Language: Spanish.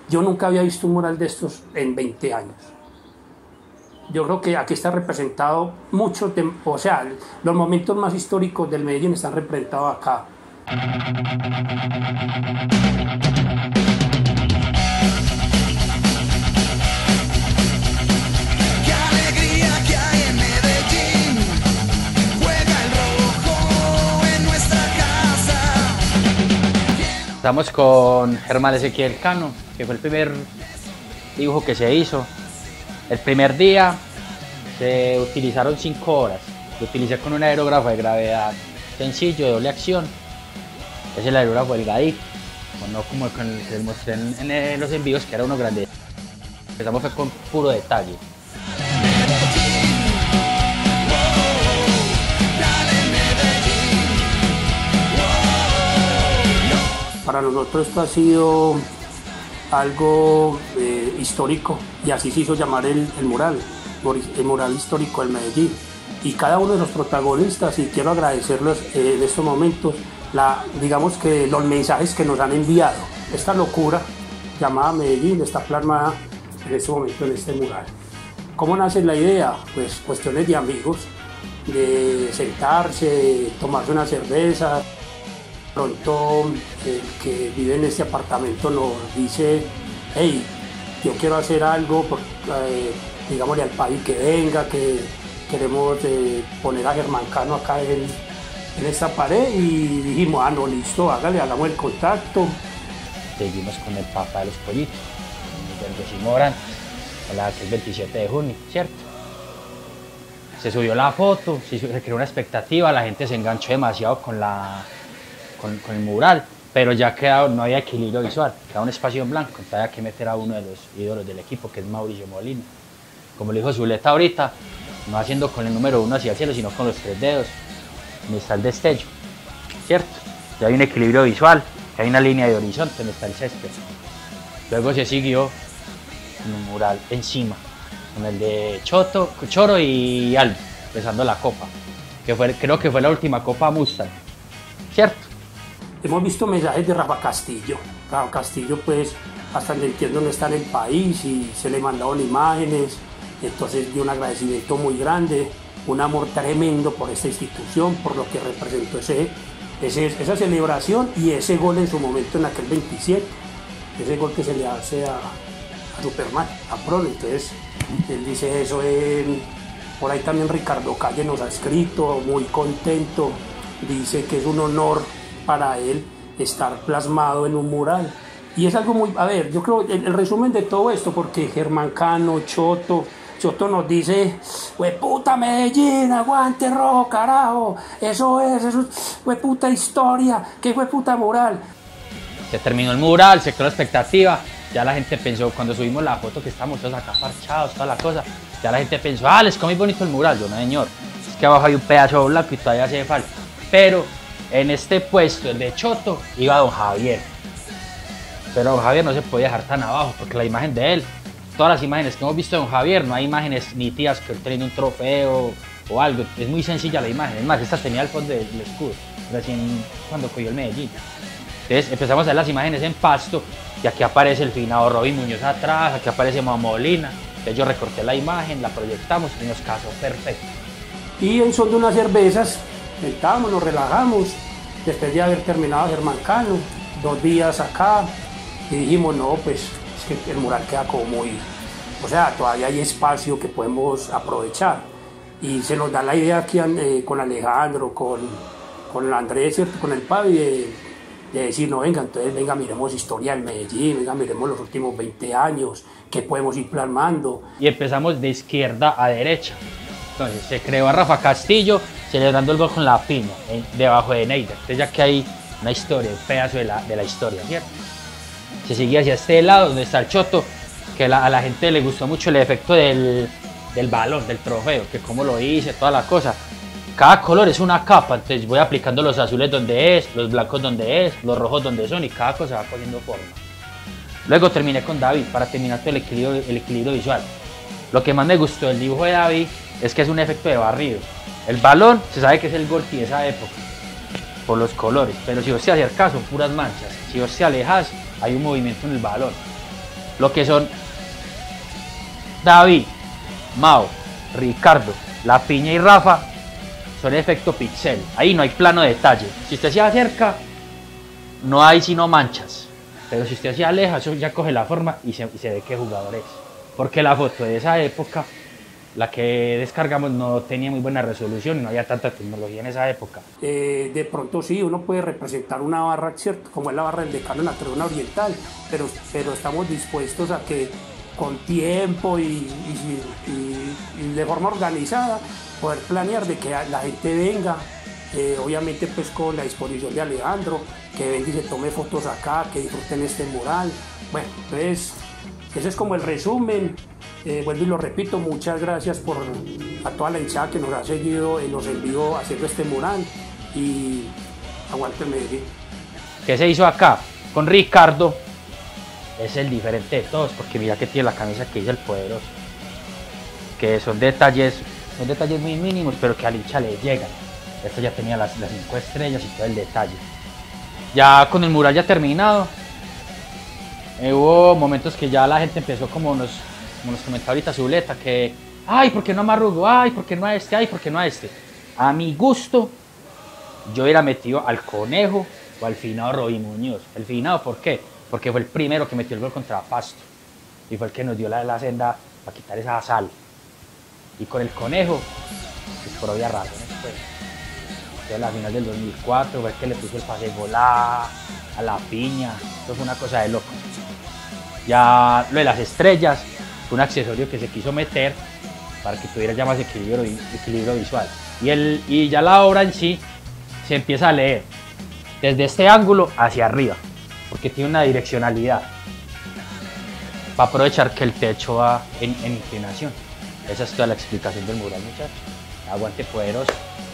Yo nunca había visto un mural de estos en 20 años. Yo creo que aquí está representado mucho, o sea, los momentos más históricos del Medellín están representados acá. Estamos con Germán Ezequiel Cano, que fue el primer dibujo que se hizo. El primer día se utilizaron 5 horas. Lo utilicé con un aerógrafo de gravedad sencillo, de doble acción. Es el aerógrafo delgadito, no como el que les mostré en los envíos, que era uno grande. Empezamos fue con puro detalle. Para nosotros esto ha sido algo histórico, y así se hizo llamar el mural histórico del Medellín. Y cada uno de los protagonistas, y quiero agradecerlos en estos momentos, digamos que los mensajes que nos han enviado. Esta locura llamada Medellín está plasmada en este momento en este mural. ¿Cómo nace la idea? Pues cuestiones de amigos, de sentarse, tomarse una cerveza. Pronto el que vive en este apartamento nos dice: hey, yo quiero hacer algo, digámosle al país que venga, que queremos poner a Germán Cano acá en esta pared. Y dijimos: ah, no, listo, hágale, hagamos el contacto. Seguimos con el Papa de los Pollitos, el Rocimo Morán, que es 27 de junio, ¿cierto? Se subió la foto, se creó una expectativa, la gente se enganchó demasiado con el mural, pero ya no había equilibrio visual, quedaba un espacio en blanco, entonces había que meter a uno de los ídolos del equipo, que es Mauricio Molina. Como le dijo Zuleta ahorita, no haciendo con el número 1 hacia el cielo, sino con los 3 dedos, donde está el destello, ¿cierto? Ya hay un equilibrio visual, ya hay una línea de horizonte donde está el césped. Luego se siguió con un mural encima, con el de Choro y Aldo, besando la copa, que creo que fue la última Copa Mustang, ¿cierto? Hemos visto mensajes de Rafa Castillo. Rafa Castillo, pues, hasta donde entiendo, no está en el país y se le mandaron imágenes. Entonces dio un agradecimiento muy grande, un amor tremendo por esta institución, por lo que representó esa celebración y ese gol en su momento en aquel 27. Ese gol que se le hace a Superman, a Prole. Entonces él dice eso. Por ahí también Ricardo Calle nos ha escrito, muy contento. Dice que es un honor para él estar plasmado en un mural. Y es algo muy... A ver, yo creo el resumen de todo esto, porque Germán Cano, Choto nos dice: hueputa Medellín, aguante rojo, carajo, eso es hueputa historia, que hueputa mural. Se terminó el mural, se creó la expectativa, ya la gente pensó, cuando subimos la foto que estábamos todos acá parchados, toda la cosa, ya la gente pensó: ah, les quedó muy bonito el mural. Yo: no, señor, es que abajo hay un pedazo blanco y todavía hace falta. Pero en este puesto, el de Choto, iba don Javier. Pero don Javier no se podía dejar tan abajo, porque la imagen de él, todas las imágenes que hemos visto de don Javier, no hay imágenes nítidas que él teniendo un trofeo o algo. Es muy sencilla la imagen. Es más, esta tenía el fondo del escudo, recién cuando cogió el Medellín. Entonces empezamos a ver las imágenes en Pasto, y aquí aparece el finado Robin Muñoz atrás, aquí aparece Molina. Entonces yo recorté la imagen, la proyectamos y nos casó perfecto. Y en son de unas cervezas, sentamos, nos relajamos, después de haber terminado Germán Cano, 2 días acá, y dijimos: no, pues es que el mural queda como muy... O sea, todavía hay espacio que podemos aprovechar. Y se nos da la idea aquí con Alejandro, con Andrés, ¿cierto? Con el Pavi, de decir: no, venga, entonces venga, miremos historia del Medellín, venga, miremos los últimos 20 años, que podemos ir plasmando. Y empezamos de izquierda a derecha. Entonces se creó a Rafa Castillo celebrando el gol con la piña, debajo de Neida. Entonces ya que hay una historia, un pedazo de la historia, ¿cierto? Se sigue hacia este lado donde está el Choto, que a la gente le gustó mucho el efecto del balón, del trofeo, que cómo lo hice, toda la cosa. Cada color es una capa, entonces voy aplicando los azules donde es, los blancos donde es, los rojos donde son, y cada cosa va cogiendo forma. Luego terminé con David para terminar todo el equilibrio visual. Lo que más me gustó del dibujo de David es que es un efecto de barrido. El balón se sabe que es el Golti de esa época, por los colores, pero si vos te acercas son puras manchas. Si vos te alejas, hay un movimiento en el balón. Lo que son David, Mao, Ricardo, La Piña y Rafa son efecto pixel. Ahí no hay plano de detalle. Si usted se acerca, no hay sino manchas. Pero si usted se aleja, eso ya coge la forma y se ve qué jugador es. Porque la foto de esa época, la que descargamos, no tenía muy buena resolución y no había tanta tecnología en esa época. De pronto sí, uno puede representar una barra, ¿cierto? Como es la barra del Decano en la Tribuna Oriental, pero estamos dispuestos a que con tiempo y de forma organizada poder planear de que la gente venga, obviamente pues con la disposición de Alejandro, que venga y se tome fotos acá, que disfruten este mural. Bueno, entonces ese es como el resumen. Vuelvo y lo repito, muchas gracias a toda la hinchada que nos ha seguido en los envíos haciendo este mural, y aguante el Medellín. ¿Qué se hizo acá? Con Ricardo es el diferente de todos, porque mira que tiene la camisa que dice el poderoso, que son detalles muy mínimos, pero que al hincha le llegan. Esto ya tenía las 5 estrellas y todo el detalle. Ya con el mural ya terminado, hubo momentos que ya la gente empezó como nos comentaba ahorita Zuleta, que ay, ¿por qué no a Marrugo? Ay, ¿por qué no a este? Ay, ¿por qué no a este? A mi gusto, yo hubiera metido al Conejo o al finado Robin Muñoz. ¿El finado por qué? Porque fue el primero que metió el gol contra Pasto y fue el que nos dio la senda para quitar esa sal. Y con el Conejo, pues por obvias razones, pues. Entonces, la final del 2004 fue el que le puso el pase gol a La Piña. Eso fue una cosa de loco. Ya lo de las estrellas fue un accesorio que se quiso meter para que tuviera ya más equilibrio visual. Y ya la obra en sí se empieza a leer desde este ángulo hacia arriba, porque tiene una direccionalidad para aprovechar que el techo va en inclinación. Esa es toda la explicación del mural, muchachos. Aguante poderoso.